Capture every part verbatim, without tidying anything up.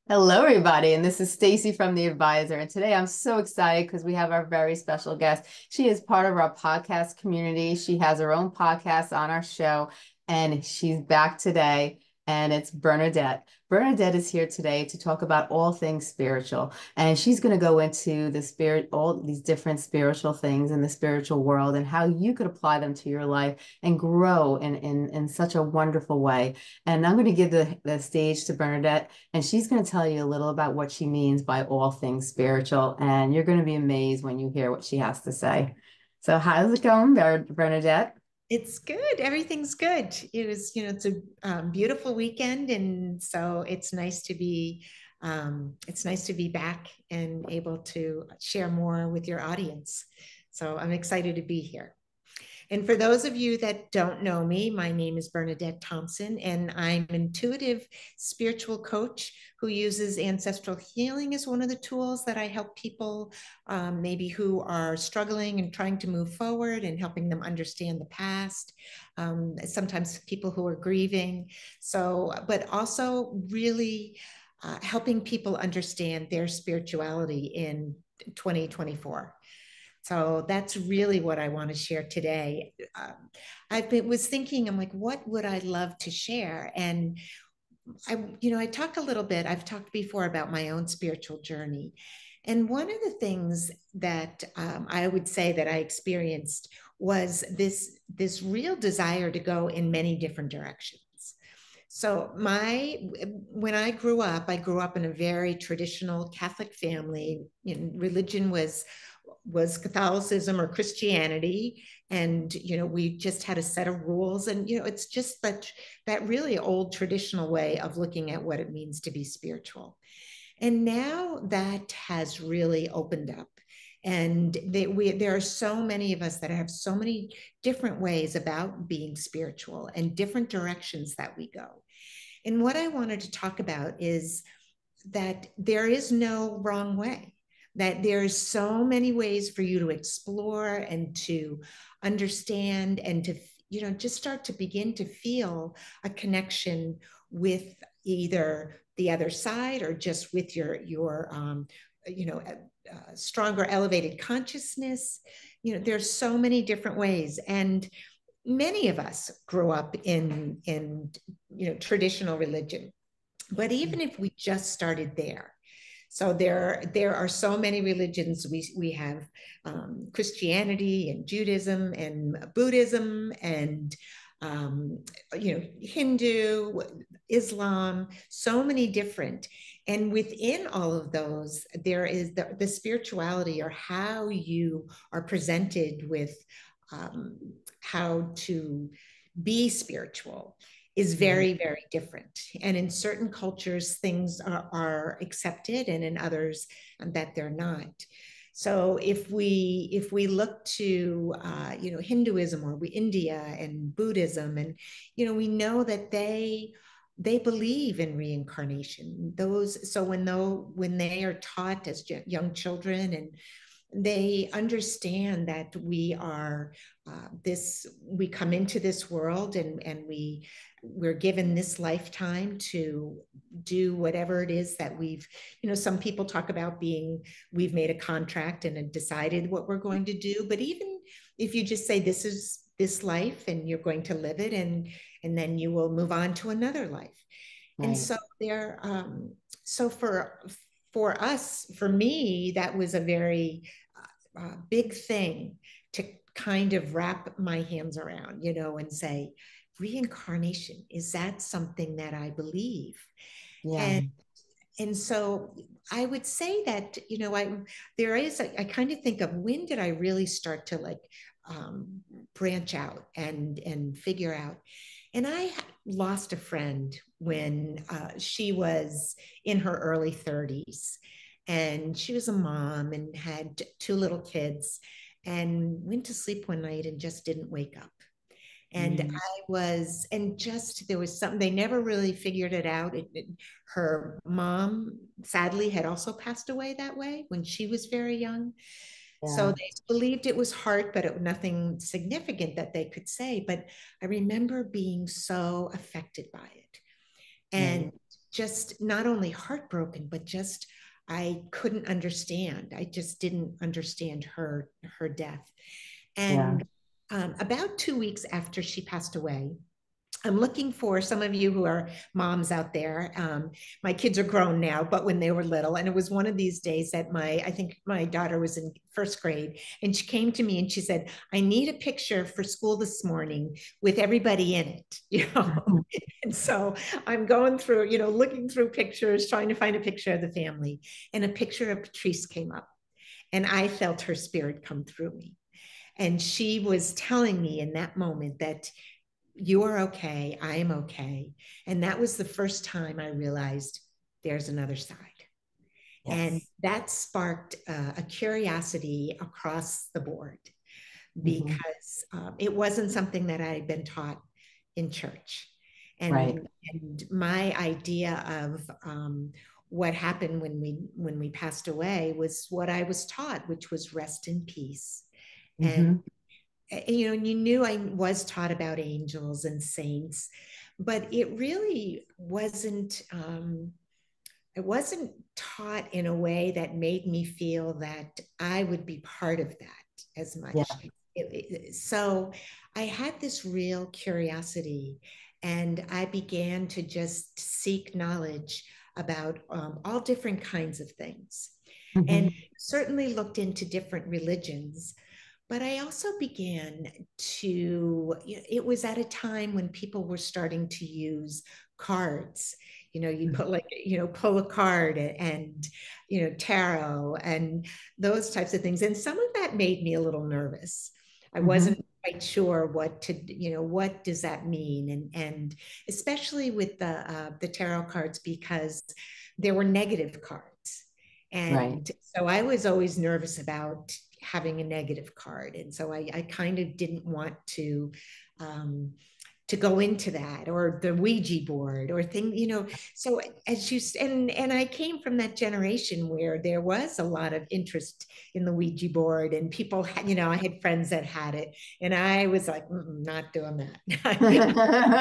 Hello, everybody, and this is Stacey from The Advisor. And today I'm so excited because we have our very special guest. She is part of our podcast community. She has her own podcast on our show, and she's back today. And it's Bernadette. Bernadette is here today to talk about all things spiritual. And she's going to go into the spirit, all these different spiritual things in the spiritual world and how you could apply them to your life and grow in, in, in such a wonderful way. And I'm going to give the, the stage to Bernadette. And she's going to tell you a little about what she means by all things spiritual. And you're going to be amazed when you hear what she has to say. So, how's it going, Ber- Bernadette? It's good. Everything's good. It was, you know, it's a um, beautiful weekend, and so it's nice to be, um, it's nice to be back and able to share more with your audience. So I'm excited to be here. And for those of you that don't know me, my name is Bernadette Thompson, and I'm an intuitive spiritual coach who uses ancestral healing as one of the tools that I help people, um, maybe who are struggling and trying to move forward and helping them understand the past. Um, sometimes people who are grieving. So, but also really uh, helping people understand their spirituality in twenty twenty-four. So that's really what I want to share today. Um, I've been was thinking, I'm like, what would I love to share? And I, you know, I talk a little bit. I've talked before about my own spiritual journey, and one of the things that um, I would say that I experienced was this this real desire to go in many different directions. So my when I grew up, I grew up in a very traditional Catholic family. You know, religion was was Catholicism or Christianity, and you know we just had a set of rules, and you know it's just that that really old traditional way of looking at what it means to be spiritual. And now that has really opened up. And they, we, there are so many of us that have so many different ways about being spiritual and different directions that we go. And what I wanted to talk about is that there is no wrong way, that there's so many ways for you to explore and to understand and to, you know, just start to begin to feel a connection with either the other side or just with your, your, um, you know, uh, stronger elevated consciousness. You know, there's so many different ways. And many of us grew up in, in, you know, traditional religion. But even if we just started there, so there, there are so many religions. We we have um, Christianity and Judaism and Buddhism and um, you know Hindu, Islam. So many different, and within all of those, there is the, the spirituality or how you are presented with um, how to be spiritual is Mhm. very, very different. And in certain cultures, things are, are accepted, and in others, that they're not. So if we if we look to uh, you know Hinduism or we India and Buddhism, and you know we know that they they believe in reincarnation. Those so when though when they are taught as young children, and they understand that we are uh, this we come into this world, and and we we're given this lifetime to do whatever it is that we've you know some people talk about being we've made a contract and decided what we're going to do. But even if you just say this is this life and you're going to live it, and and then you will move on to another life. And Right. so there um so for for us, for me, that was a very uh, uh, big thing to kind of wrap my hands around, you know, and say, reincarnation, is that something that I believe? Yeah. And and so I would say that, you know, I there is a, I kind of think of when did I really start to like um, branch out and and figure out. And I lost a friend when uh, she was in her early thirties, and she was a mom and had two little kids, and went to sleep one night and just didn't wake up. And Mm. I was, and just there was something, they never really figured it out. It, it, her mom, sadly, had also passed away that way when she was very young. So Yeah. they believed it was heart, but it, nothing significant that they could say. But I remember being so affected by it. Right. And just not only heartbroken, but just I couldn't understand. I just didn't understand her her death. Yeah. And um, about two weeks after she passed away, I'm looking for some of you who are moms out there. Um, my kids are grown now, but when they were little, and it was one of these days that my, I think my daughter was in first grade, and she came to me and she said, "I need a picture for school this morning with everybody in it," you know. And so I'm going through, you know, looking through pictures, trying to find a picture of the family, and a picture of Patrice came up, and I felt her spirit come through me. And she was telling me in that moment that you are okay, I am okay. And that was the first time I realized there's another side. And Yes. that sparked uh, a curiosity across the board Mm-hmm. because um, it wasn't something that I had been taught in church. Right. And, and my idea of um, what happened when we when we passed away was what I was taught, which was rest in peace. And Mm-hmm. you know, and you knew I was taught about angels and saints, but it really wasn't. Um, it wasn't taught in a way that made me feel that I would be part of that as Yeah. much. It, it, so I had this real curiosity, and I began to just seek knowledge about um, all different kinds of things, and Mm-hmm. certainly looked into different religions. But I also began to, it was at a time when people were starting to use cards. You know, you put like, you know, pull a card and, you know, tarot and those types of things. And some of that made me a little nervous. I Mm-hmm. wasn't quite sure what to, you know, what does that mean? And, and especially with the, uh, the tarot cards, because there were negative cards. Right. And so I was always nervous about having a negative card. And so I, I kind of didn't want to um, to go into that, or the Ouija board or thing, you know. So as you and and I came from that generation where there was a lot of interest in the Ouija board, and people had, you know, I had friends that had it, and I was like, not doing that.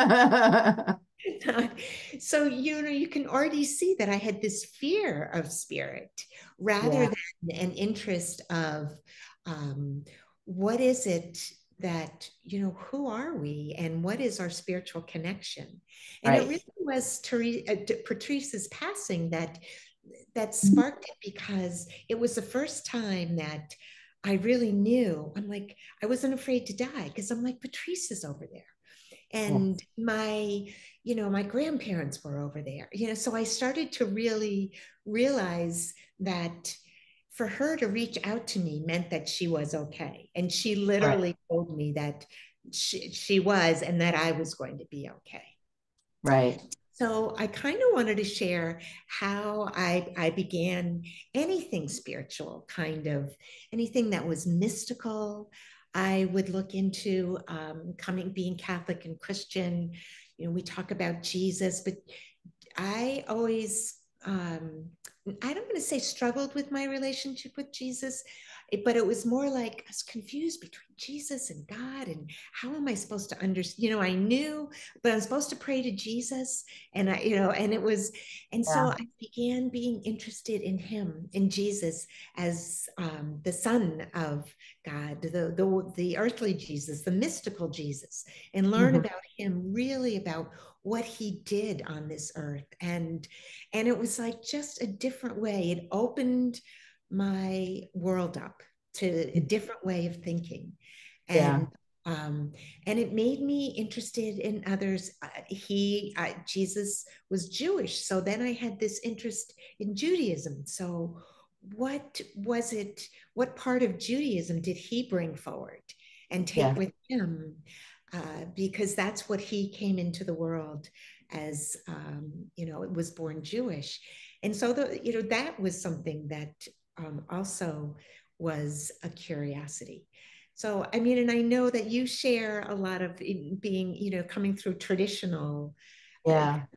So, you know, you can already see that I had this fear of spirit rather Yeah. than an interest of um, what is it that, you know, who are we and what is our spiritual connection? And it Right. really was Therese, uh, Patrice's passing that that sparked it, because it was the first time that I really knew. I'm like, I wasn't afraid to die because I'm like, Patrice is over there, and Yes. my, you know, my grandparents were over there, you know. So I started to really realize that for her to reach out to me meant that she was okay, and she Right. literally told me that she, she was, and that I was going to be okay. Right. So I kind of wanted to share how I, I began anything spiritual, kind of anything that was mystical. I would look into um, coming, being Catholic and Christian. You know, we talk about Jesus, but I always, um, I don't want to say struggled with my relationship with Jesus, but it was more like I was confused between Jesus and God, and how am I supposed to understand? You know, I knew, but I'm supposed to pray to Jesus, and I, you know, and it was, and so Yeah. I began being interested in Him, in Jesus, as um, the Son of God, the the the earthly Jesus, the mystical Jesus, and learn Mm-hmm. about Him, really about what He did on this earth. and and it was like just a different way. It opened my world up to a different way of thinking, Yeah. and um, and it made me interested in others. Uh, he uh, Jesus was Jewish, so then I had this interest in Judaism. So what was it, what part of Judaism did he bring forward and take Yeah. with him, uh, because that's what he came into the world as. Um, you know, it was born Jewish, and so the you know that was something that um, also was a curiosity. So I mean, and I know that you share a lot of being, you know, coming through traditional. Uh, Yeah.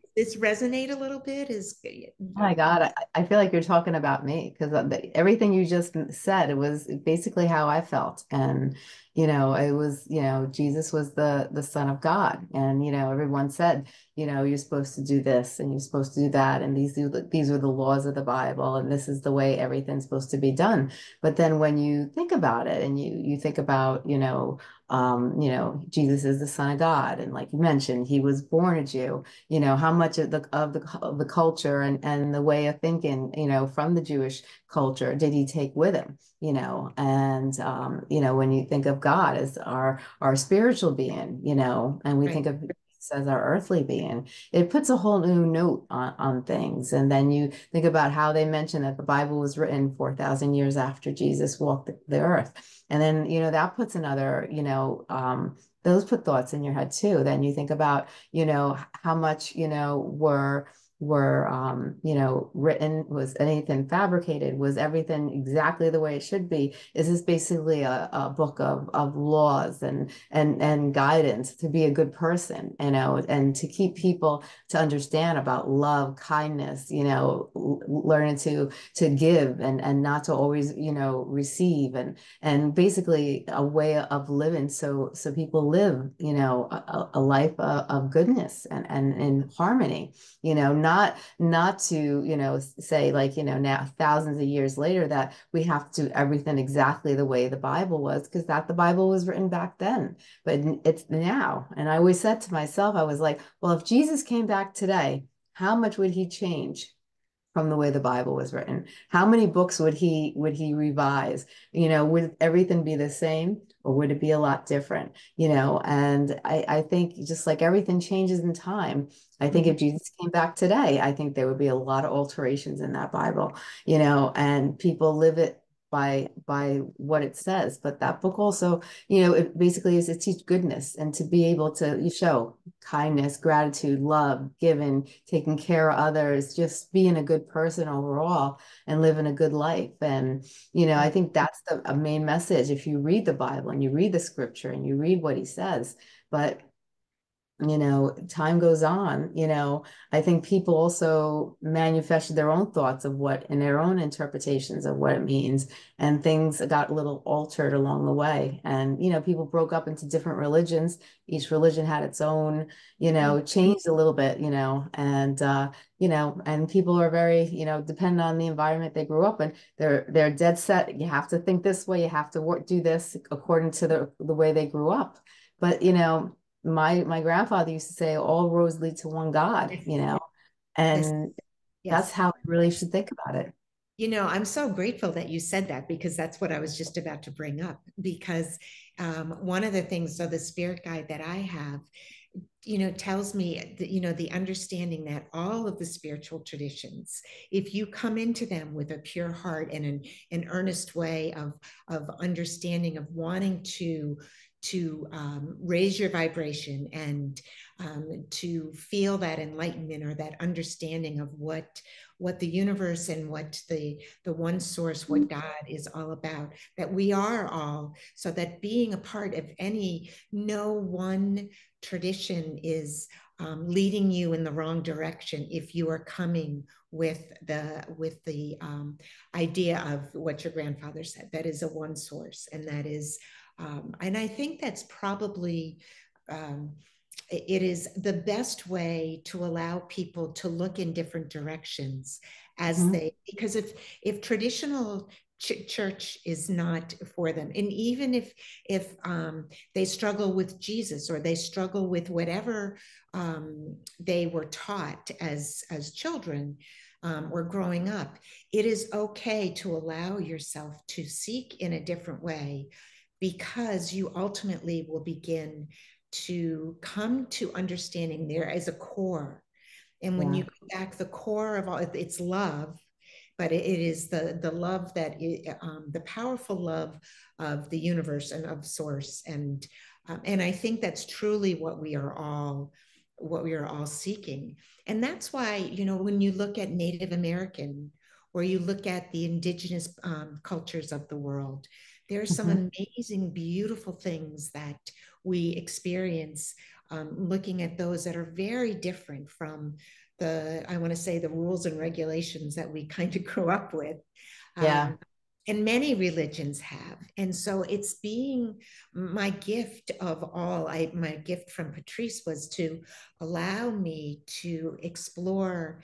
this resonate a little bit? Is Oh my God, I, I feel like you're talking about me because everything you just said, it was basically how I felt. And, you know, it was, you know, Jesus was the the Son of God. And, you know, everyone said, you know, you're supposed to do this and you're supposed to do that. And these, these are the laws of the Bible, and this is the way everything's supposed to be done. But then when you think about it and you you think about, you know, um, you know, Jesus is the Son of God. And like you mentioned, he was born a Jew. You know, how much of the of the of the culture and and the way of thinking, you know, from the Jewish culture did he take with him? You know, and um, you know, when you think of God as our our spiritual being, you know, and we right? think of Jesus as our earthly being, it puts a whole new note on, on things. And then you think about how they mention that the Bible was written four thousand years after Jesus walked the, the earth. And then, you know, that puts another, you know, um, those put thoughts in your head too. Then you think about, you know, how much, you know, were were um, you know, written, was anything fabricated, was everything exactly the way it should be? Is this basically a, a book of of laws and and and guidance to be a good person, you know, and to keep people to understand about love, kindness, you know, learning to to give and and not to always, you know, receive, and and basically a way of living so so people live, you know, a, a life of, of goodness and and in harmony, you know, not not to, you know, say like, you know, now thousands of years later that we have to do everything exactly the way the Bible was, because that the Bible was written back then, but it's now. And I always said to myself, I was like, well, if Jesus came back today, how much would he change from the way the Bible was written? How many books would he would he revise? You know, would everything be the same, or would it be a lot different? You know, and I, I think just like everything changes in time, I think Mhm. if Jesus came back today, I think there would be a lot of alterations in that Bible, you know, and people live it by by what it says. But that book also, you know, it basically is to teach goodness and to be able to show kindness, gratitude, love, giving, taking care of others, just being a good person overall and living a good life. And, you know, I Right. think that's the a main message if you read the Bible and you read the scripture and you read what he says. But you know, time goes on, you know, I think people also manufacture their own thoughts of what and their own interpretations of what it means. And things got a little altered along the way. And, you know, people broke up into different religions. Each religion had its own, you Mhm. know, changed a little bit, you know, and, uh, you know, and people are very, you know, depending on the environment they grew up in, they're, they're dead set. You have to think this way. You have to work, do this according to the, the way they grew up. But, you know, my my grandfather used to say all roads lead to one God, Yes. you know, Yes. and that's Yes. how we really should think about it. You know, I'm so grateful that you said that, because that's what I was just about to bring up. Because um, one of the things, so the spirit guide that I have, you know, tells me that, you know, the understanding that all of the spiritual traditions, if you come into them with a pure heart and an, an earnest way of, of understanding, of wanting to, to um, raise your vibration and um, to feel that enlightenment or that understanding of what what the universe and what the the one source, what God is all about, that we are all, so that being a part of any, no one tradition is um, leading you in the wrong direction if you are coming with the with the um, idea of what your grandfather said, that is a one source, and that is um, and I think that's probably um, it is the best way to allow people to look in different directions as Mhm. they, because if if traditional ch- church is not for them, and even if if um, they struggle with Jesus, or they struggle with whatever um, they were taught as as children um, or growing up, it is okay to allow yourself to seek in a different way, because you ultimately will begin to come to understanding there as a core. And when Yeah. you go back, the core of all, it's love, but it is the the love that it, um, the powerful love of the universe and of source, and um, and I think that's truly what we are all what we are all seeking. And that's why, you know, when you look at Native American, or you look at the indigenous um, cultures of the world, there are some Mhm. amazing, beautiful things that we experience um, looking at those that are very different from the, I want to say, the rules and regulations that we kind of grew up with. Yeah. Um, and many religions have. And so it's being my gift of all. I my gift from Patrice was to allow me to explore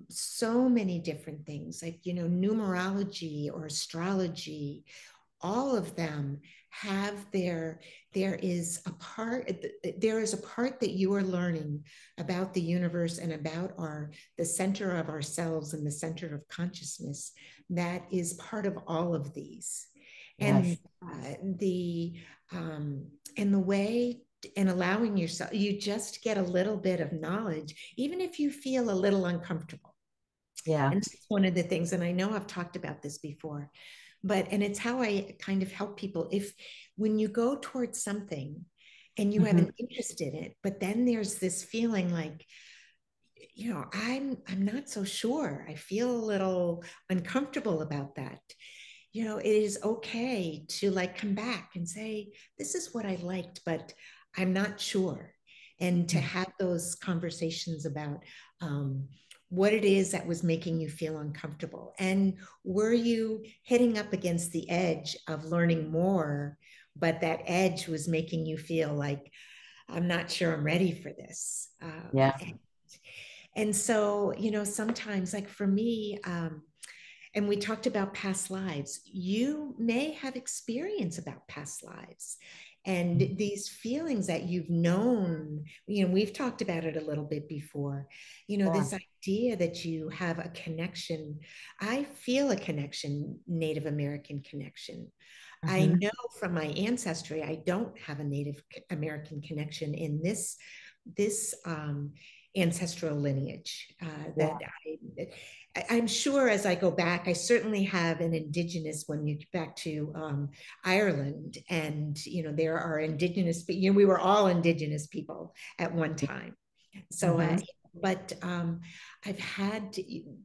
so many different things, like, you know, numerology or astrology. All of them have their, there is a part, there is a part that you are learning about the universe and about our, the center of ourselves and the center of consciousness that is part of all of these. Yes. And uh, the, um, and the way, and allowing yourself, you just get a little bit of knowledge, even if you feel a little uncomfortable. Yeah. And this is one of the things, and I know I've talked about this before, but, and it's how I kind of help people. If, when you go towards something and you have Mm-hmm. an interest in it, but then there's this feeling like, you know, I'm, I'm not so sure. I feel a little uncomfortable about that. You know, it is okay to like come back and say, this is what I liked, but I'm not sure. And to have those conversations about um, what it is that was making you feel uncomfortable. And were you hitting up against the edge of learning more, but that edge was making you feel like, I'm not sure I'm ready for this. Um, Yeah. and, and so, you know, sometimes, like for me, um, and we talked about past lives, you may have experience about past lives and these feelings that you've known. You know, we've talked about it a little bit before, you know, Yeah. this idea that you have a connection. I feel a connection, Native American connection. I Mm-hmm. know from my ancestry, I don't have a Native American connection in this, this um, ancestral lineage uh, Yeah. that I, I'm sure as I go back, I certainly have an indigenous, when you get back to um, Ireland, and, you know, there are indigenous, you know, we were all indigenous people at one time. So, uh, Mm-hmm. but um, I've had,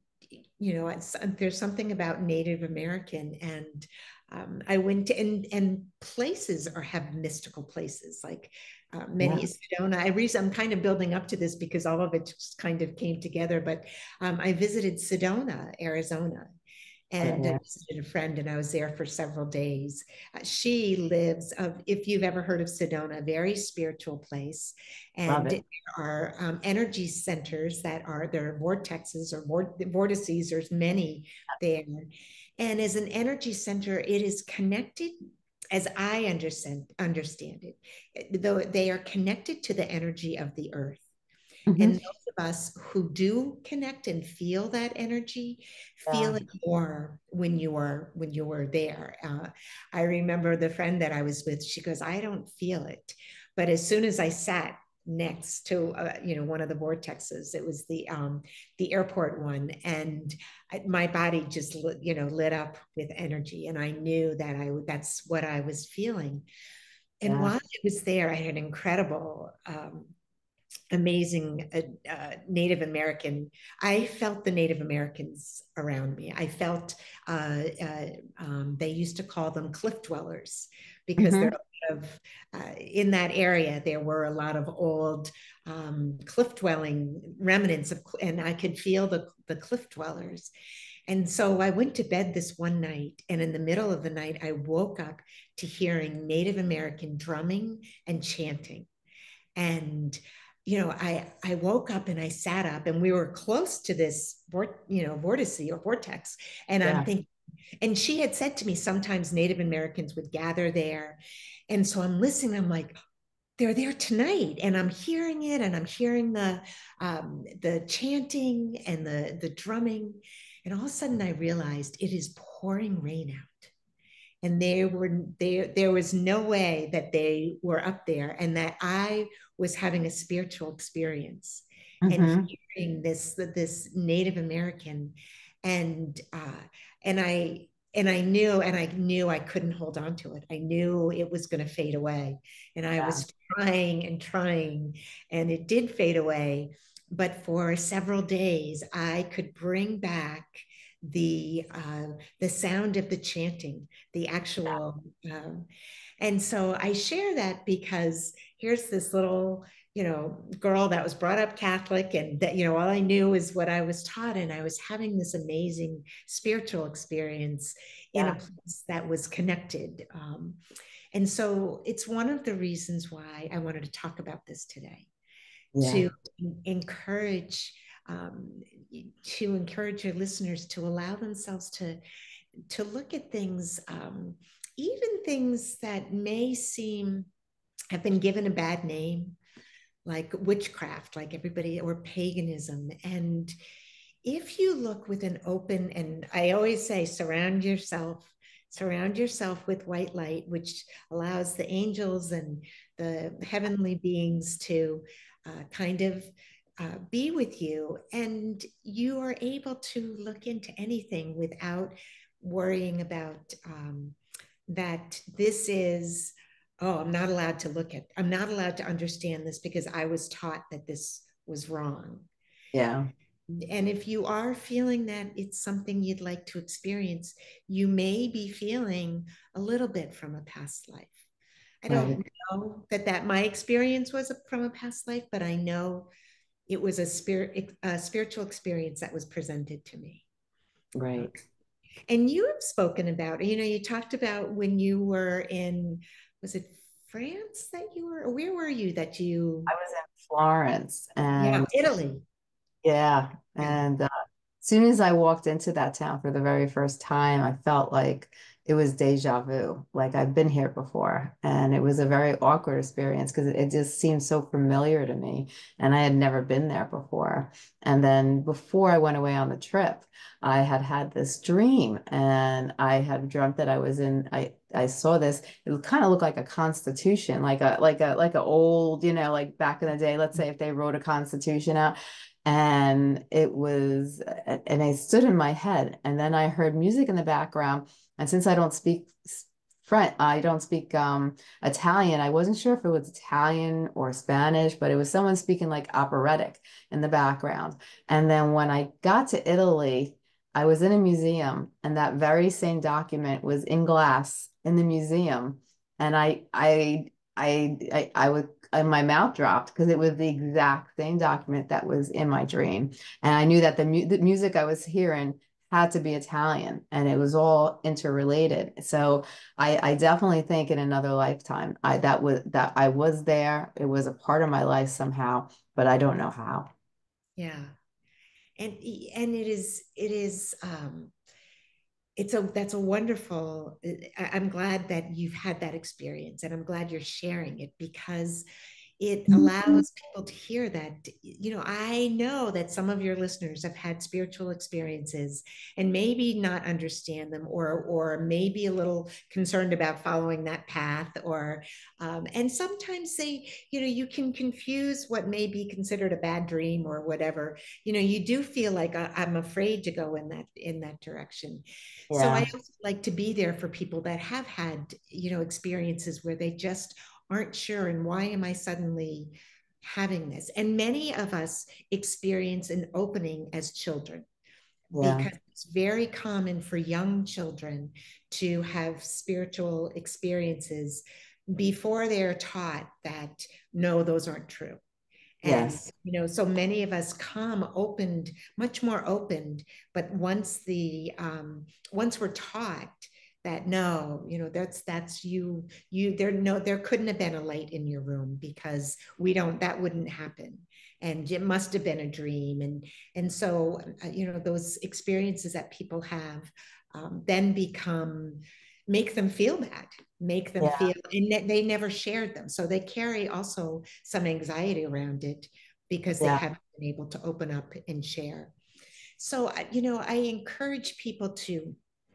you know, it's, there's something about Native American, and um, I went to, and, and places are have mystical places like uh, many Yeah. Sedona. I recently, I'm kind of building up to this because all of it just kind of came together. But um, I visited Sedona, Arizona, and Yeah. visited a friend, and I was there for several days. Uh, she lives, uh, if you've ever heard of Sedona, a very spiritual place, Love and it. there are um, energy centers that are, there are vortexes or vortices. There's many there, and as an energy center, it is connected. As I understand understand it, though they are connected to the energy of the earth. And Mm-hmm. those of us who do connect and feel that energy, Yeah. feel it more when you are when you were there. Uh, I remember the friend that I was with. She goes, "I don't feel it," but as soon as I sat next to uh, you know, one of the vortexes, it was the um, the airport one, and I, my body just lit, you know, lit up with energy, and I knew that I that's what I was feeling. And Yeah. while I was there, I had an incredible. Um, amazing uh, uh, Native American. I felt the Native Americans around me. I felt uh, uh, um, they used to call them cliff dwellers because Mm-hmm. there are a lot of uh, in that area. There were a lot of old um, cliff dwelling remnants of, and I could feel the the cliff dwellers. And so I went to bed this one night, and in the middle of the night, I woke up to hearing Native American drumming and chanting. And you know, I I woke up and I sat up, and we were close to this, you know, vortice or vortex, and I'm Yeah. thinking, and she had said to me sometimes Native Americans would gather there, and so I'm listening. I'm like, they're there tonight, and I'm hearing it, and I'm hearing the um, the chanting and the the drumming, and all of a sudden I realized it is pouring rain out, and there were there there was no way that they were up there, and that I was having a spiritual experience and Mm-hmm. hearing this this Native American, and uh, and I and I knew and I knew I couldn't hold on to it. I knew it was going to fade away, and I Yeah. was trying and trying, and it did fade away. But for several days, I could bring back the uh, the sound of the chanting, the actual. Um, and so I share that because here's this little you know, girl that was brought up Catholic, and that, you know, all I knew is what I was taught. And I was having this amazing spiritual experience in a Yeah. place that was connected. Um, and so it's one of the reasons why I wanted to talk about this today, Yeah. to encourage um, to encourage your listeners to allow themselves to to look at things, um, even things that may seem have been given a bad name, like witchcraft, like everybody, or paganism. And if you look with an open, and I always say, surround yourself, surround yourself with white light, which allows the angels and the heavenly beings to uh, kind of uh, be with you. And you are able to look into anything without worrying about um, that this is, oh, I'm not allowed to look at, I'm not allowed to understand this because I was taught that this was wrong. Yeah. And if you are feeling that it's something you'd like to experience, you may be feeling a little bit from a past life. I Right. don't know that that my experience was from a past life, but I know it was a spirit, a spiritual experience that was presented to me. Right. And you have spoken about, you know, you talked about when you were in, was it France that you were, or where were you that you, I was in Florence, yeah, and Italy. yeah, Yeah. and uh, as soon as I walked into that town for the very first time, I felt like it was deja vu. Like I've been here before. And it was a very awkward experience because it, it just seemed so familiar to me. And I had never been there before. And then before I went away on the trip, I had had this dream, and I had dreamt that I was in, I, I saw this, it kind of looked like a constitution, like a, like a, like a old, you know, like back in the day, let's say if they wrote a constitution out. And it was, and I stood in my head, and then I heard music in the background. And since I don't speak French, I don't speak um, Italian, I wasn't sure if it was Italian or Spanish, but it was someone speaking like operatic in the background. And then when I got to Italy, I was in a museum, and that very same document was in glass in the museum. And I, I, I, I, I would, and my mouth dropped because it was the exact same document that was in my dream. And I knew that the, mu the music I was hearing had to be Italian, and it was all interrelated. So I, I definitely think in another lifetime, I that was that I was there. It was a part of my life somehow, but I don't know how. Yeah. And, and it is, it is, um, it's a, that's a wonderful, I- I'm glad that you've had that experience, and I'm glad you're sharing it, because it allows people to hear that, you know, I know that some of your listeners have had spiritual experiences and maybe not understand them, or or maybe a little concerned about following that path, or um, and sometimes they, you know, you can confuse what may be considered a bad dream or whatever. You know, you do feel like, I, I'm afraid to go in that in that direction. So I Yeah, also like to be there for people that have had, you know, experiences where they just aren't sure, and why am I suddenly having this? And many of us experience an opening as children, yeah, because it's very common for young children to have spiritual experiences before they're taught that no, those aren't true. And yes, you know, so many of us come opened, much more opened, but once the um once we're taught that no, you know, that's that's you you there, no, there couldn't have been a light in your room because we don't, that wouldn't happen, and it must have been a dream. and and so uh, you know, those experiences that people have um, then become, make them feel bad, make them yeah, feel, and they never shared them, so they carry also some anxiety around it because they yeah, haven't been able to open up and share. So you know, I encourage people to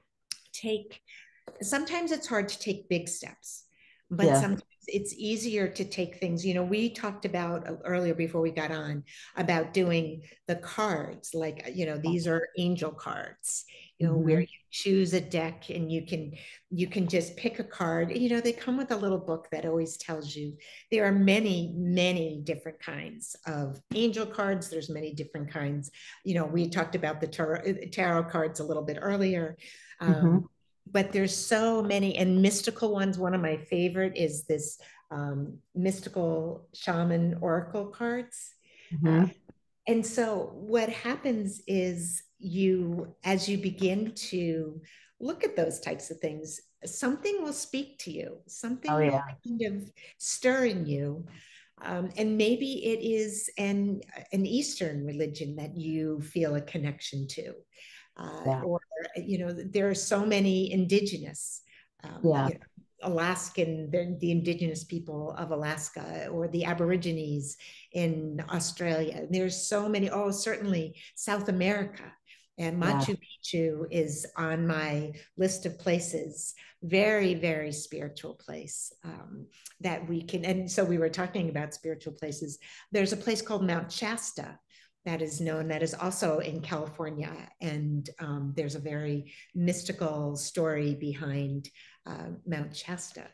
take, sometimes it's hard to take big steps, but yeah. sometimes it's easier to take things, you know, we talked about earlier before we got on about doing the cards, like, you know, these are angel cards, you know, where Hmm. you choose a deck and you can you can just pick a card, you know, they come with a little book that always tells you there are many many different kinds of angel cards, there's many different kinds, you know, we talked about the tarot, tarot cards a little bit earlier. um, Hmm. but there's so many, and mystical ones. One of my favorite is this um, mystical shaman oracle cards. Uh, Mm-hmm. and so what happens is you, as you begin to look at those types of things, something will speak to you, Oh something will yeah. kind of stir in you. Um, and maybe it is an, an Eastern religion that you feel a connection to. Uh, Yeah. or, you know, there are so many indigenous, um, Yeah. you know, Alaskan, the, the indigenous people of Alaska, or the Aborigines in Australia. There's so many, oh, certainly South America. And Yeah. Machu Picchu is on my list of places. Very, very spiritual place um, that we can. And so we were talking about spiritual places. There's a place called Mount Shasta that is known, that is also in California. And um, there's a very mystical story behind uh, Mount Shasta.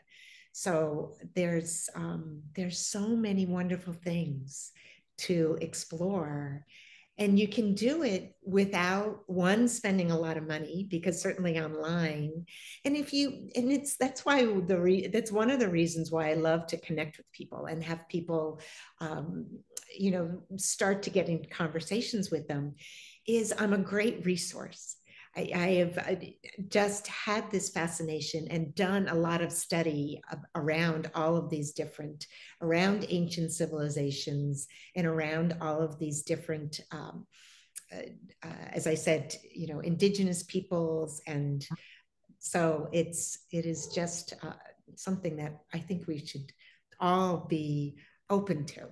So there's um, there's so many wonderful things to explore, and you can do it without one spending a lot of money, because certainly online. And if you, and it's that's why the re, that's one of the reasons why I love to connect with people and have people um, you know start to get into conversations with them, is I'm a great resource. I, I have I just had this fascination and done a lot of study around all of these different, around ancient civilizations, and around all of these different, um, uh, uh, as I said, you know, indigenous peoples. And so it's, it is just uh, something that I think we should all be open to.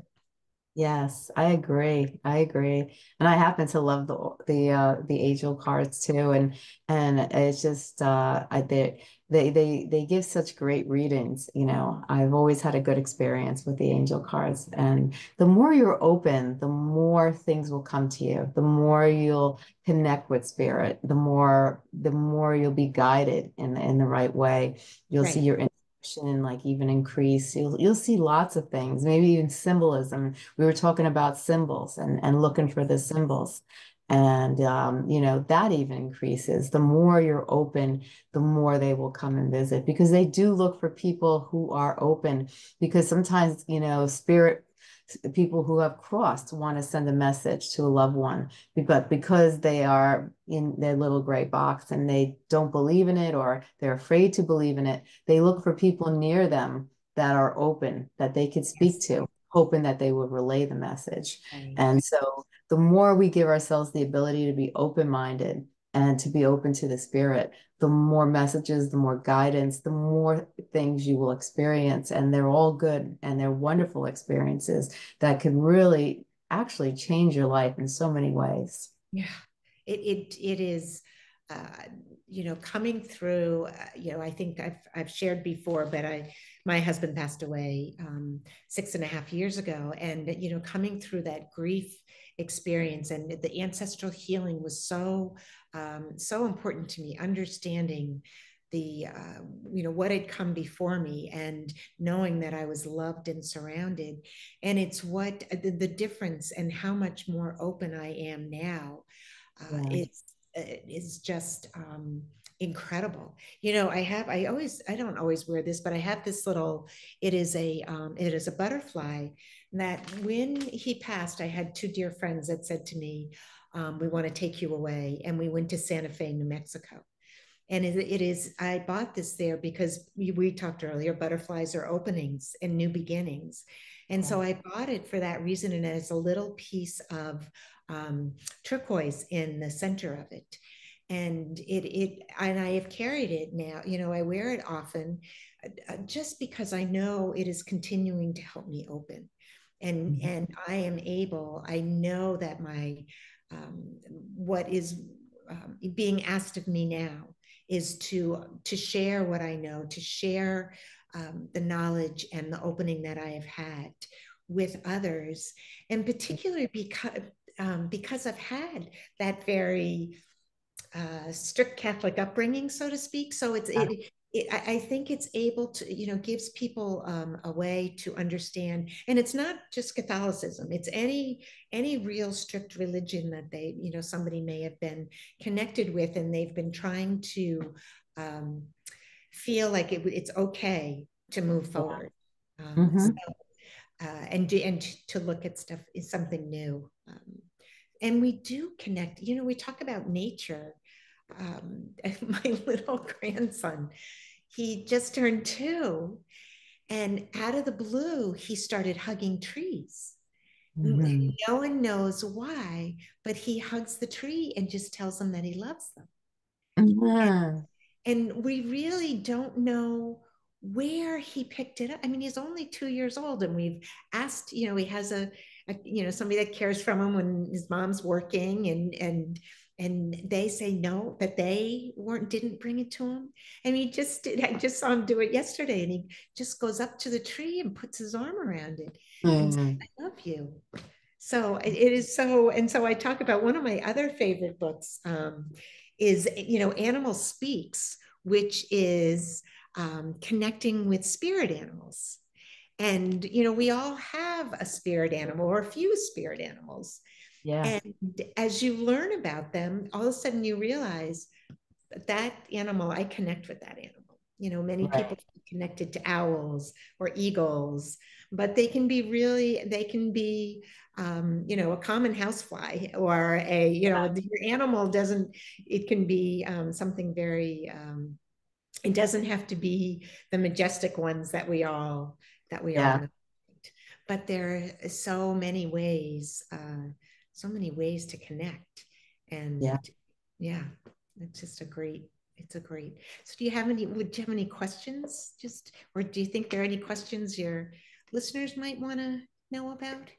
Yes, I agree. I agree. And I happen to love the the uh the angel cards too. And and it's just uh I they they they they give such great readings, you know. I've always had a good experience with the angel cards. And the more you're open, the more things will come to you. The more you'll connect with spirit, the more the more you'll be guided in the in the right way. You'll see Right. your intuition like even increase. You'll you'll see lots of things, maybe even symbolism. We were talking about symbols and, and looking for the symbols. And, um, you know, that even increases. The more you're open, the more they will come and visit, because they do look for people who are open. Because sometimes, you know, spirit people who have crossed want to send a message to a loved one, but because they are in their little gray box and they don't believe in it, or they're afraid to believe in it, they look for people near them that are open, that they could speak Yes. to, hoping that they would relay the message. Right. And so the more we give ourselves the ability to be open-minded and to be open to the spirit, the more messages, the more guidance, the more things you will experience. And they're all good and they're wonderful experiences that could really actually change your life in so many ways. Yeah, it it it is, uh, you know, coming through. Uh, you know, I think I've I've shared before, but I, my husband passed away um, six and a half years ago, and you know, coming through that grief experience and the ancestral healing was so um, so important to me. Understanding the uh, you know what had come before me, and knowing that I was loved and surrounded. And it's what the, the difference, and how much more open I am now uh, Yeah. is is just um, incredible. You know, I have I always I don't always wear this, but I have this little. It is a um, it is a butterfly that when he passed, I had two dear friends that said to me, um, "We want to take you away," and we went to Santa Fe, New Mexico. And it, it is, I bought this there because we, we talked earlier, butterflies are openings and new beginnings. And so I bought it for that reason. And it's a little piece of um, turquoise in the center of it. And it, it, and I have carried it now, you know, I wear it often uh, just because I know it is continuing to help me open. And, Mhm. and I am able, I know that my, um, what is um, being asked of me now is to to share what I know, to share um, the knowledge and the opening that I have had with others, and particularly because um, because I've had that very uh, strict Catholic upbringing, so to speak. So it's it. It, I think it's able to, you know, gives people um, a way to understand, and it's not just Catholicism. It's any any real strict religion that they, you know, somebody may have been connected with, and they've been trying to um, feel like it, it's okay to move Yeah. forward. Um, so, Mm-hmm. uh, and and to look at stuff is something new. Um, and we do connect. You know, we talk about nature. Um, my little grandson, he just turned two, and out of the blue, he started hugging trees. Mm-hmm. No one knows why, but he hugs the tree and just tells them that he loves them. Mm-hmm. And we really don't know where he picked it up. I mean, he's only two years old, and we've asked, you know, he has a, a you know, somebody that cares from him when his mom's working, and and and they say no, that they weren't didn't bring it to him. And he just did. I just saw him do it yesterday, and he just goes up to the tree and puts his arm around it and says, Mm-hmm. "I love you." So it is so, and so I talk about one of my other favorite books um, is, you know, Animal Speaks, which is um, connecting with spirit animals. And, you know, we all have a spirit animal or a few spirit animals. Yeah. And as you learn about them, all of a sudden you realize that that animal, I connect with that animal. You know, many people Right. are connected to owls or eagles, but they can be really, they can be, um, you know, a common housefly or a, you know, your animal doesn't, it can be um, something very, um, it doesn't have to be the majestic ones that we all, that we all Yeah. know. But there are so many ways, uh, so many ways to connect. Yeah. And yeah, it's just a great, it's a great. So do you have any, would you have any questions? Just, or do you think there are any questions your listeners might want to know about?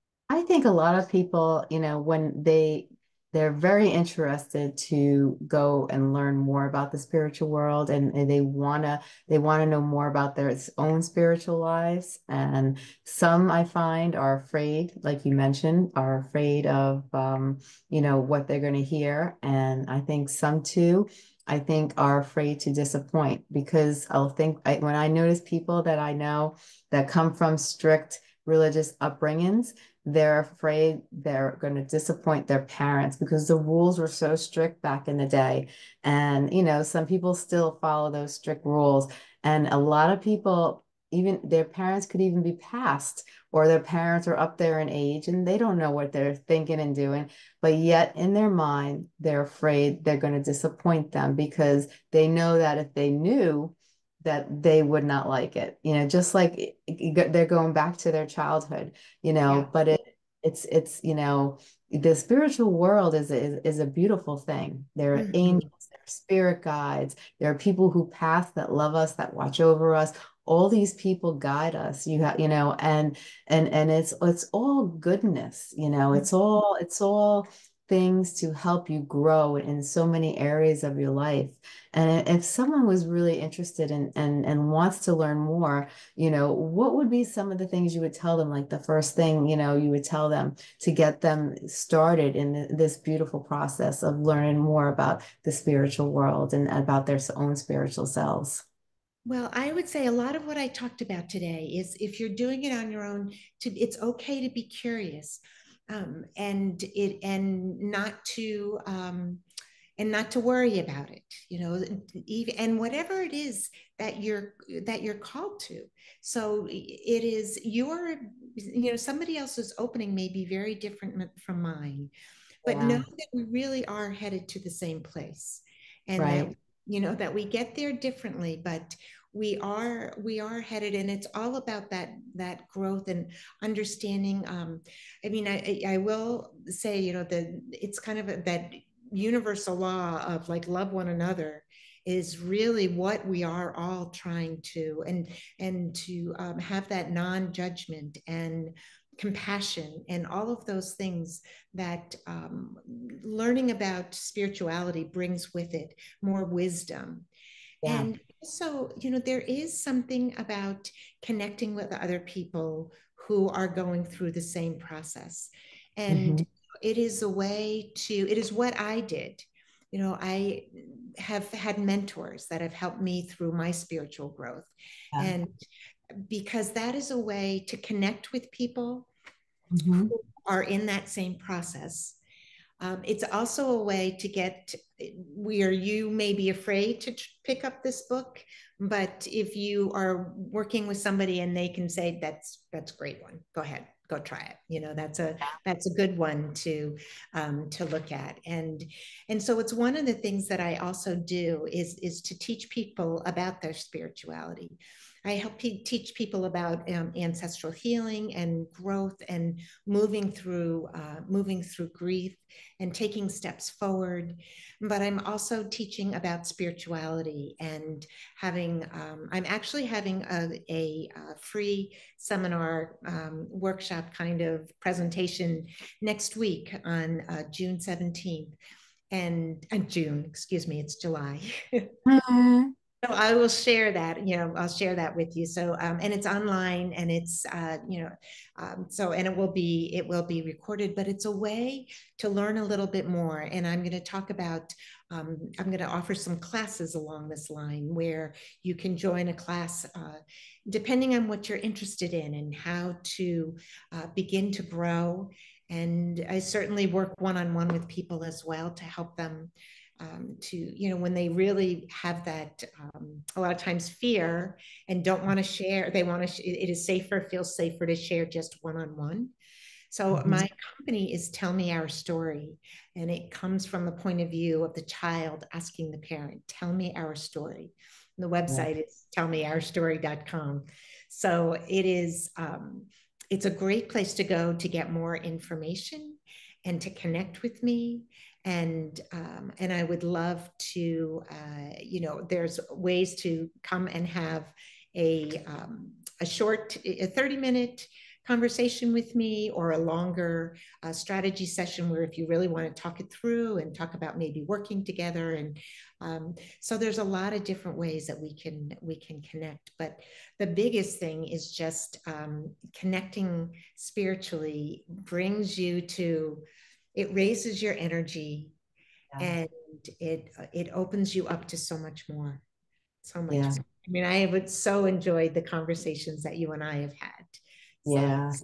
I think a lot of people, you know, when they they're very interested to go and learn more about the spiritual world, and, and they wanna they want to know more about their own spiritual lives. And some I find are afraid, like you mentioned, are afraid of um, you know, what they're gonna hear. And I think some too, I think are afraid to disappoint because I'll think I, when I notice people that I know that come from strict religious upbringings, they're afraid they're going to disappoint their parents because the rules were so strict back in the day. And, you know, some people still follow those strict rules. And a lot of people, even their parents could even be passed, or their parents are up there in age and they don't know what they're thinking and doing. But yet in their mind, they're afraid they're going to disappoint them because they know that if they knew, that they would not like it, you know, just like they're going back to their childhood, you know. Yeah. But it it's it's you know, the spiritual world is is, is a beautiful thing. There are Mhm. angels, there are spirit guides, there are people who pass that love us, that watch over us. All these people guide us. You have, you know, and and and it's it's all goodness, you know. It's all it's all things to help you grow in so many areas of your life. And if someone was really interested in and and wants to learn more, you know, what would be some of the things you would tell them, like the first thing, you know, you would tell them to get them started in th- this beautiful process of learning more about the spiritual world and about their own spiritual selves? Well, I would say a lot of what I talked about today is if you're doing it on your own, to it's okay to be curious, um, and it and not to um, and not to worry about it, you know, even and whatever it is that you're that you're called to. So it is your, you know, somebody else's opening may be very different from mine, but know Yeah, that we really are headed to the same place, and that, right. you know, that we get there differently, but we are we are headed, and it's all about that that growth and understanding. um I mean, i i will say, you know, the it's kind of a, that universal law of like love one another is really what we are all trying to, and and to um, have that non-judgment and compassion and all of those things that um, learning about spirituality brings with it, more wisdom. Yeah. And also, you know, there is something about connecting with other people who are going through the same process. And Hmm. it is a way to, it is what I did. You know, I have had mentors that have helped me through my spiritual growth. Yeah. And because that is a way to connect with people Hmm. who are in that same process, Um, it's also a way to get where you may be afraid to pick up this book, but if you are working with somebody and they can say that's that's a great one, go ahead, go try it. You know, that's a that's a good one to um, to look at. And and so it's one of the things that I also do is is to teach people about their spirituality. I help teach people about um, ancestral healing and growth and moving through uh, moving through grief and taking steps forward. But I'm also teaching about spirituality and having, um, I'm actually having a, a, a free seminar um, workshop kind of presentation next week on uh, June seventeenth. And, and June, excuse me, it's July. Mhm. So I will share that, you know, I'll share that with you. So, um, and it's online and it's, uh, you know, um, so, and it will be, it will be recorded, but it's a way to learn a little bit more. And I'm going to talk about, um, I'm going to offer some classes along this line where you can join a class, uh, depending on what you're interested in and how to uh, begin to grow. And I certainly work one-on-one with people as well to help them um, to, you know, when they really have that, um, a lot of times fear and don't want to share, they want to, sh- it is safer, feels safer to share just one-on-one. So Mhm. my company is Tell Me Our Story, and it comes from the point of view of the child asking the parent, tell me our story. And the Yeah. website is tell me our story dot com. So it is, um, it's a great place to go to get more information and to connect with me. And um, and I would love to, uh, you know, there's ways to come and have a um, a short, a thirty minute conversation with me or a longer uh, strategy session where if you really want to talk it through and talk about maybe working together. And um, so there's a lot of different ways that we can we can connect. But the biggest thing is just um, connecting spiritually brings you to, it raises your energy Yeah. and it it opens you up to so much more, so much Yeah. more. I mean, I have so enjoyed the conversations that you and I have had. So Yeah.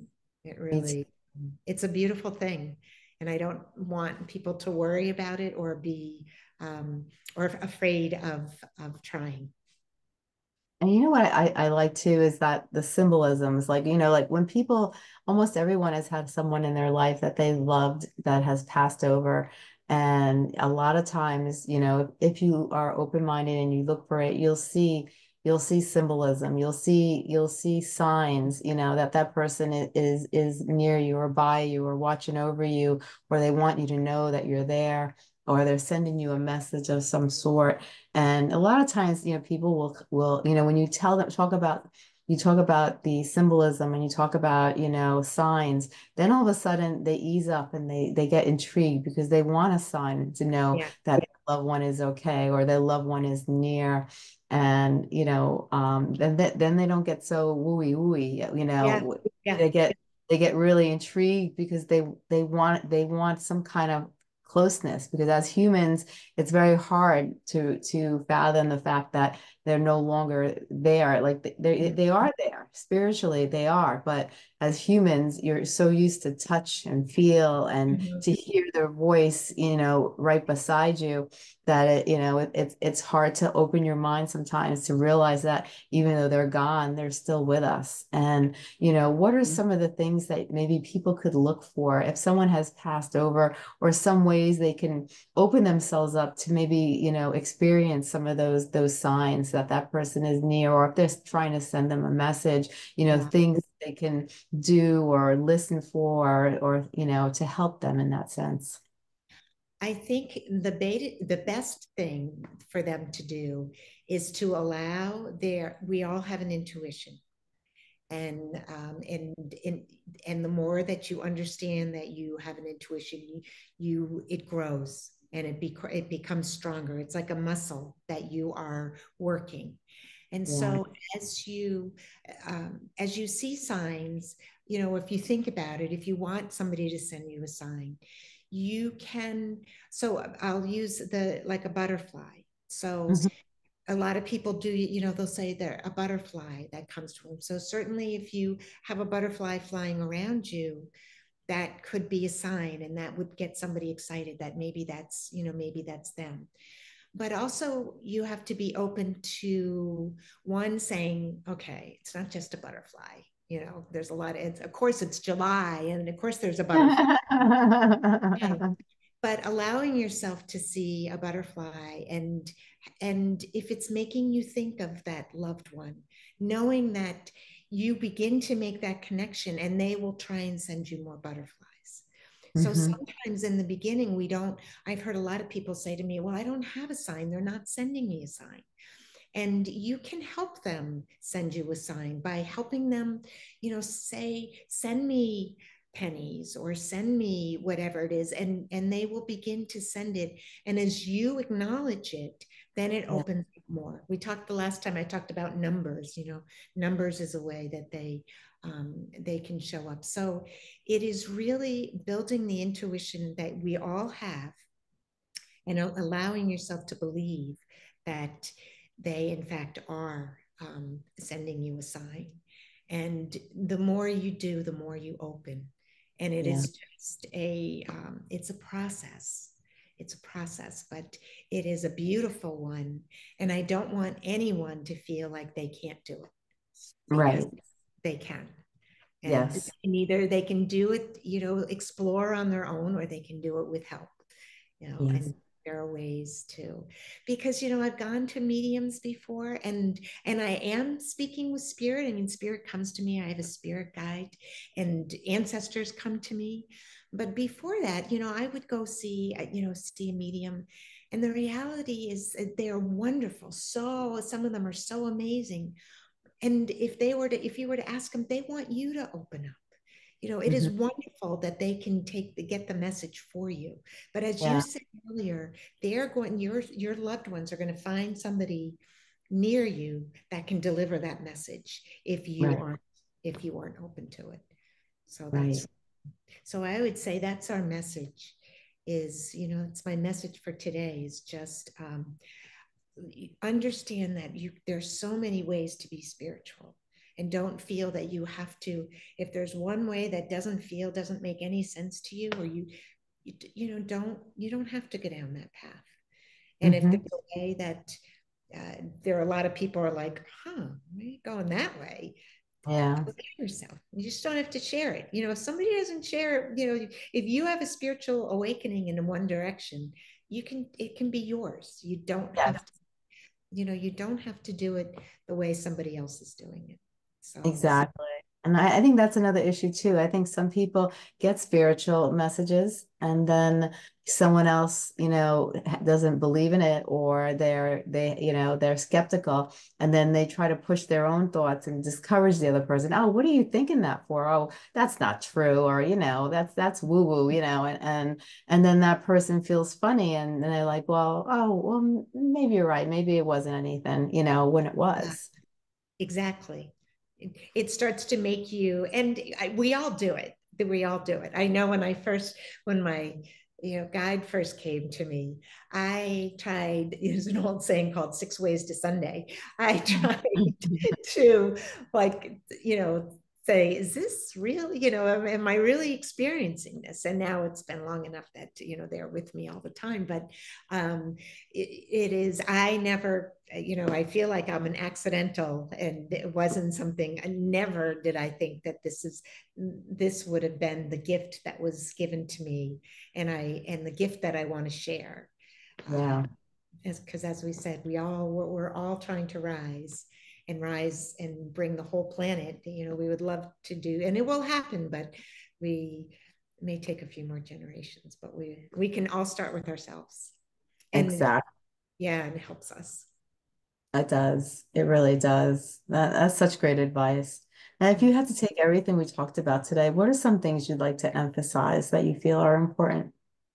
it Me too. really, it's a beautiful thing. And I don't want people to worry about it or be um, or afraid of of trying. And you know what I, I like too is that the symbolisms, like, you know, like when people, almost everyone has had someone in their life that they loved that has passed over. And a lot of times, you know, if, if you are open-minded and you look for it, you'll see, you'll see symbolism, you'll see, you'll see signs, you know, that that person i- is, is near you or by you or watching over you, or they want you to know that you're there, or they're sending you a message of some sort. And a lot of times, you know, people will will, you know, when you tell them, talk about, you talk about the symbolism and you talk about, you know, signs, then all of a sudden they ease up and they they get intrigued because they want a sign to know Yeah. that their loved one is okay or their loved one is near. And, you know, um, then they, then they don't get so wooey wooey, you Yeah. know, Yeah. they get they get really intrigued because they they want they want some kind of closeness because as humans it's very hard to to fathom the fact that they're no longer there. Like they they are there spiritually, they are, but as humans, you're so used to touch and feel and Mhm. to hear their voice, you know, right beside you, that it, you know, it, it's it's hard to open your mind sometimes to realize that even though they're gone, they're still with us. And you know, what are some of the things that maybe people could look for if someone has passed over, or some ways they can open themselves up to maybe, you know, experience some of those those signs that that person is near, or if they're trying to send them a message, you know, Yeah. things they can do or listen for, or, or you know, to help them in that sense. I think the beta, the best thing for them to do is to allow their, we all have an intuition. And um, and and and the more that you understand that you have an intuition, you, you it grows and it be, it becomes stronger. It's like a muscle that you are working. And Yeah. so as you um, as you see signs, you know, if you think about it, if you want somebody to send you a sign, you can. So I'll use the like a butterfly. So Mhm. a lot of people do, you know, they'll say they're a butterfly that comes to them. So certainly if you have a butterfly flying around you, that could be a sign, and that would get somebody excited that maybe that's, you know, maybe that's them. But also you have to be open to one saying, okay, it's not just a butterfly. You know, there's a lot of, it's, of course it's July, and of course there's a butterfly. Yeah. But allowing yourself to see a butterfly, and and if it's making you think of that loved one, knowing that you begin to make that connection, and they will try and send you more butterflies. So Mm-hmm. sometimes in the beginning, we don't, I've heard a lot of people say to me, well, I don't have a sign. They're not sending me a sign. And you can help them send you a sign by helping them, you know, say, send me pennies or send me whatever it is, and and they will begin to send it. And as you acknowledge it, then it Yeah. opens up more. We talked the last time, I talked about numbers. You know, numbers is a way that they um, they can show up. So it is really building the intuition that we all have, and allowing yourself to believe that they in fact are um, sending you a sign. And the more you do, the more you open. And it Yeah. is just a um, it's a process. It's a process, but it is a beautiful one. And I don't want anyone to feel like they can't do it, because Right. they can. And Yes. either they can do it, you know, explore on their own, or they can do it with help, you know. Yes. And there are ways to, because, you know, I've gone to mediums before, and and I am speaking with spirit. I mean, spirit comes to me. I have a spirit guide, and ancestors come to me. But before that, you know, I would go see, uh, you know, see a medium. And the reality is they're wonderful. So some of them are so amazing. And if they were to, if you were to ask them, they want you to open up. You know, it is Mm-hmm. wonderful that they can take the, get the message for you. But as you Yeah. said earlier, they're going, your your loved ones are going to find somebody near you that can deliver that message if you Right. aren't, if you aren't open to it. So Right. that's, so I would say that's our message. Is, you know, it's my message for today, is just um, understand that you, there's so many ways to be spiritual, and don't feel that you have to, if there's one way that doesn't feel, doesn't make any sense to you, or you you, you know, don't, you don't have to go down that path. And if Mm-hmm. there's a way that uh, there are a lot of people are like, huh, why are you going that way? Yeah. Go get yourself. You just don't have to share it. You know, if somebody doesn't share it, you know, if you have a spiritual awakening in one direction, you can, it can be yours. You don't Yes. have to, you know, you don't have to do it the way somebody else is doing it. So Exactly. And I, I think that's another issue too. I think some people get spiritual messages and then someone else, you know, ha- doesn't believe in it, or they're they, you know, they're skeptical, and then they try to push their own thoughts and discourage the other person. Oh, what are you thinking that for? Oh, that's not true, or you know, that's that's woo-woo, you know, and and and then that person feels funny, and, and they're like, well, oh, well, maybe you're right. Maybe it wasn't anything, you know, when it yeah, was. exactly. It, it starts to make you, and I, we all do it. We all do it. I know when I first, when my, you know, guide first came to me, I tried, there's an old saying called six ways to Sunday. I tried to, like, you know, say, is this real? You know, am, am I really experiencing this? And now it's been long enough that, you know, they're with me all the time. But um, it, it is, I never, you know, I feel like I'm an accidental, and it wasn't something, I never did I think that this is, this would have been the gift that was given to me. And I, and the gift that I want to share. Uh, Yeah. as, because as we said, we all, we're, we're all trying to rise and rise and bring the whole planet. You know, we would love to do, and it will happen, but we it may take a few more generations, but we we can all start with ourselves. And Exactly. yeah, and it helps us. It does. It really does. That, that's such great advice. And if you had to take everything we talked about today, what are some things you'd like to emphasize that you feel are important?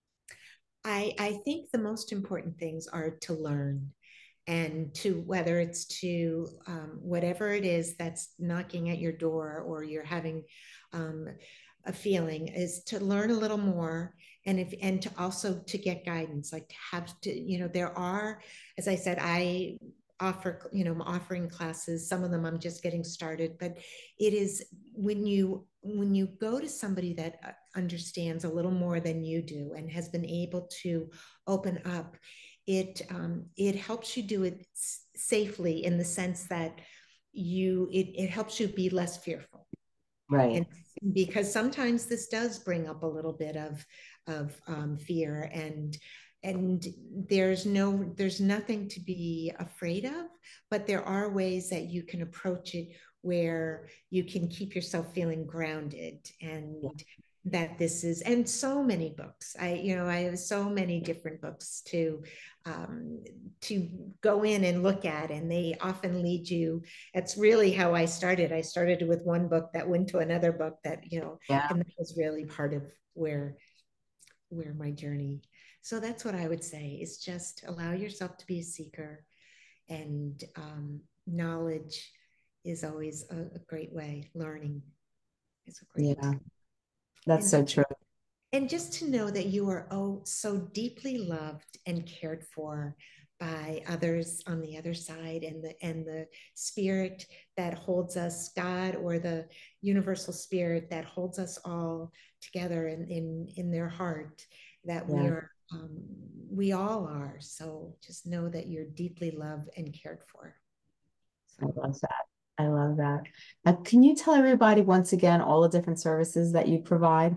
I, I think the most important things are to learn, and to, whether it's to um, whatever it is that's knocking at your door, or you're having um, a feeling, is to learn a little more. And if, and to also to get guidance, like to have to, you know, there are, as I said, I offer, you know, I'm offering classes. Some of them I'm just getting started, but it is when you, when you go to somebody that understands a little more than you do and has been able to open up, it um, it helps you do it safely in the sense that you it, it helps you be less fearful. Right. And because sometimes this does bring up a little bit of of um, fear, and and there's no there's nothing to be afraid of, but there are ways that you can approach it where you can keep yourself feeling grounded, Yeah. and that this is, and so many books, I you know I have so many different books to um, to go in and look at, and they often lead you. It's really how I started. I started with one book that went to another book that, you know, Yeah. and that was really part of where where my journey. So that's what I would say, is just allow yourself to be a seeker, and um, knowledge is always a, a great way. Learning is a great. Yeah. That's And so true. and just to know that you are, oh, so deeply loved and cared for by others on the other side, and the and the spirit that holds us, God, or the universal spirit that holds us all together in in, in their heart, that we Yeah. are um, we all are. So just know that you're deeply loved and cared for. I So love that. I love that. Uh, can you tell everybody once again all the different services that you provide?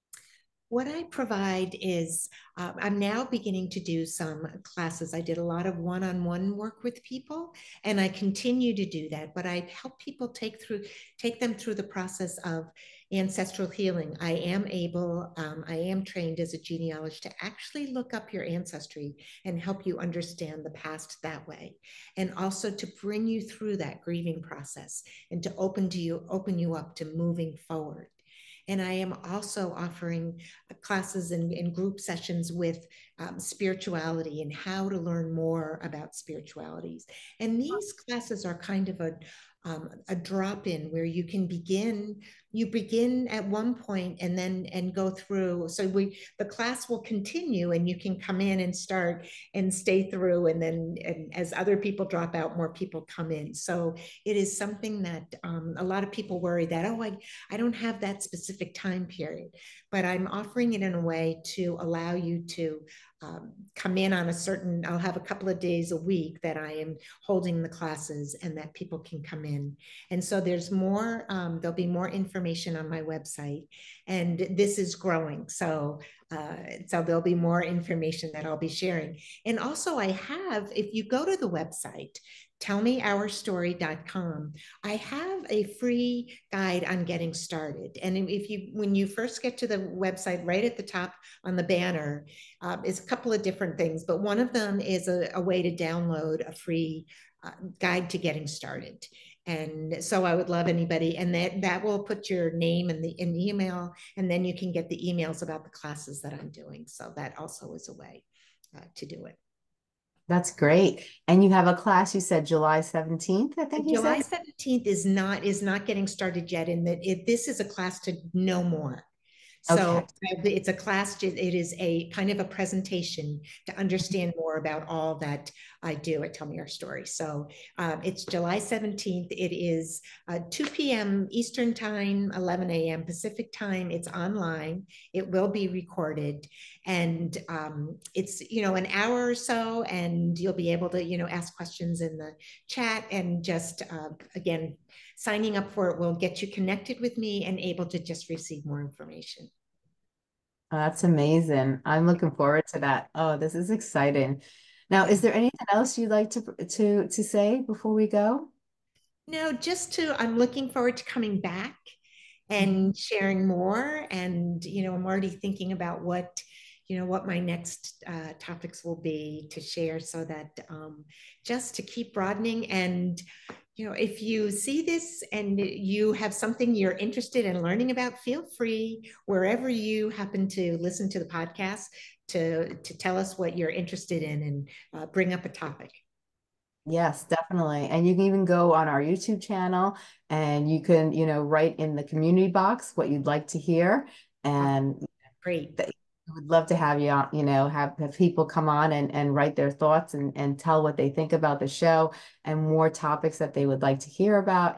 what I provide is, uh, I'm now beginning to do some classes. I did a lot of one-on-one work with people, and I continue to do that. But I help people take through, take them through the process of ancestral healing. I am able, um, I am trained as a genealogist to actually look up your ancestry and help you understand the past that way, and also to bring you through that grieving process and to open to you, open you up to moving forward. And I am also offering classes and, and group sessions with um, spirituality and how to learn more about spiritualities. And these classes are kind of a, um, a drop in where you can begin, you begin at one point and then and go through. So we the class will continue, and you can come in and start and stay through, and then and as other people drop out, more people come in. So it is something that um, a lot of people worry that, oh, I, I don't have that specific time period, but I'm offering it in a way to allow you to um, come in on a certain, I'll have a couple of days a week that I am holding the classes, and that people can come in. And so there's more, um, there'll be more information on my website, and this is growing. So, uh, so there'll be more information that I'll be sharing. And also I have, if you go to the website, tell me our story dot com, I have a free guide on getting started. And if you, when you first get to the website, right at the top on the banner, uh, is a couple of different things, but one of them is a, a way to download a free uh, guide to getting started. And so I would love anybody, and that that will put your name in the in the email, and then you can get the emails about the classes that I'm doing. So that also is a way uh, to do it. That's great. And you have a class, you said July seventeenth, I think you July said? seventeenth is not is not getting started yet, in that it, this is a class to know more. So Okay. it's a class, it is a kind of a presentation to understand more about all that I do at Tell Me Our Story. So um, it's July seventeenth. It is uh, two p m Eastern Time, eleven a m Pacific Time. It's online. It will be recorded. And um, it's, you know, an hour or so, and you'll be able to, you know, ask questions in the chat, and just, uh, again, signing up for it will get you connected with me and able to just receive more information. Oh, that's amazing. I'm looking forward to that. Oh, this is exciting. Now, Yeah. is there anything else you'd like to to to say before we go? No, just to, I'm looking forward to coming back Mhm. and sharing more. And, you know, I'm already thinking about what, you know, what my next uh, topics will be to share, so that um, just to keep broadening. And, you know, if you see this and you have something you're interested in learning about, feel free, wherever you happen to listen to the podcast, to, to tell us what you're interested in, and uh, bring up a topic. Yes, definitely. And you can even go on our YouTube channel and you can, you know, write in the community box what you'd like to hear. Awesome. And Great. that we would love to have you on, you know, have, have people come on and, and write their thoughts and, and tell what they think about the show and more topics that they would like to hear about.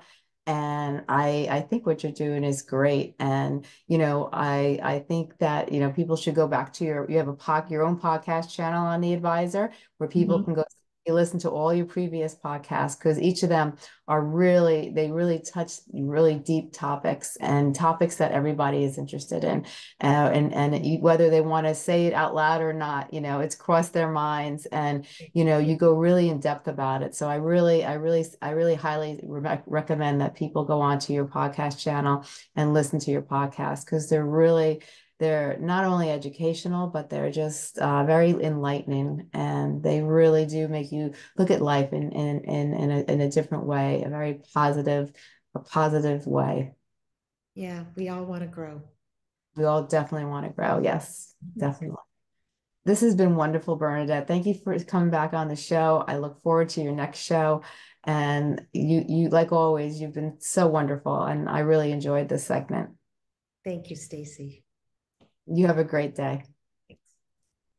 And I I think what you're doing is great. And you know, I I think that you know people should go back to your you have a pod, your own podcast channel on The Advisor where people Mhm. can go you listen to all your previous podcasts because each of them are really they really touch really deep topics and topics that everybody is interested in. Uh, and and you, whether they want to say it out loud or not, you know, it's crossed their minds, and you know, you go really in depth about it. So I really, I really, I really highly re recommend that people go onto your podcast channel and listen to your podcast because they're really, they're not only educational, but they're just uh, very enlightening, and they really do make you look at life in in in in a, in a different way, a very positive, a positive way. Yeah, we all want to grow. We all definitely want to grow. Yes, Mhm. definitely. This has been wonderful, Bernadette. Thank you for coming back on the show. I look forward to your next show. And you, you, like always, you've been so wonderful, and I really enjoyed this segment. Thank you, Stacey. You have a great day.